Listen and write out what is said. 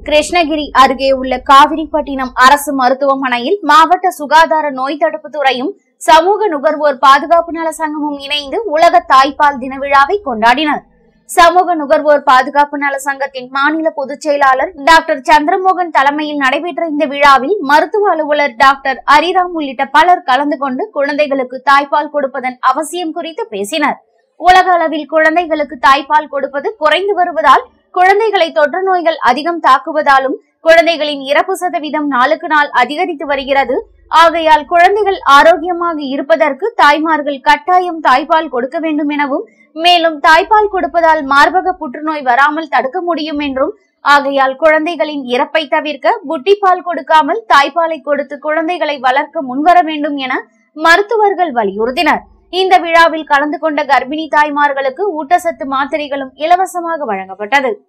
கிருஷ்ணகிரி அருகே உள்ள காவிரிப்பட்டினம் அரசு மருத்துவமனையில் மாவட்ட சுகாதார நோய் தடுப்பு துறையும் சமூக நுகர்வோர் பாதுகாப்பு நல சங்கமும் இணைந்து உலக தாய்ப்பால் தின விழாவை கொண்டாடினர். சமூக நுகர்வோர் பாதுகாப்பு நல சங்கத்தின் மாநில பொதுச் செயலாளர் டாக்டர் சந்திரமோகன் தலைமையில் நடைபெற்ற இந்த விழாவில் மருத்துவ அலுவலர் டாக்டர் ஹரிராம் உள்ளிட்ட பலர் கலந்து கொண்டு குழந்தைகளுக்கு தாய்ப்பால் கொடுப்பதன் அவசியம் குறித்து பேசினர். உலக அளவில் குழந்தைகளுக்கு தாய்ப்பால் கொடுப்பது குறைந்து வருவதால் குழந்தைகளை தொற்று நோய்கள் அதிகம் தாக்குவதாலும் குழந்தைகளின் இறப்பு சதவீதம் நாளுக்கு நாள் அதிகரித்து வருகிறது. ஆகையால் குழந்தைகள் ஆரோக்கியமாக இருப்பதற்கு தாய்மார்கள் கட்டாயம் தாய்ப்பால் கொடுக்க வேண்டும் எனவும், மேலும் தாய்ப்பால் கொடுப்பதால் மார்பக புற்றுநோய் வராமல் தடுக்க முடியும் என்றும், ஆகையால் குழந்தைகளின் இறப்பை தவிர்க்க புட்டிப்பால் கொடுக்காமல் தாய்ப்பாலை கொடுத்து குழந்தைகளை வளர்க்க முன்வர வேண்டும் என மருத்துவர்கள் வலியுறுத்தினர். இந்த விழாவில் கலந்து கொண்ட கர்ப்பிணி தாய்மார்களுக்கு ஊட்டச்சத்து மாத்திரைகளும் இலவசமாக வழங்கப்பட்டது.